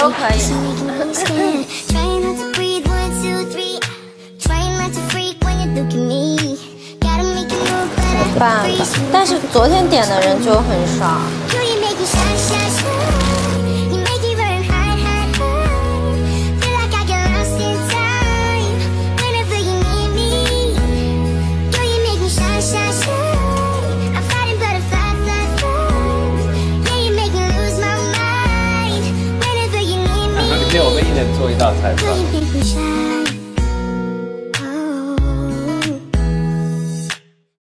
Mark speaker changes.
Speaker 1: 都可以。没办法，但是昨天点的人就很少。
Speaker 2: 明天我们1人做一道菜吧。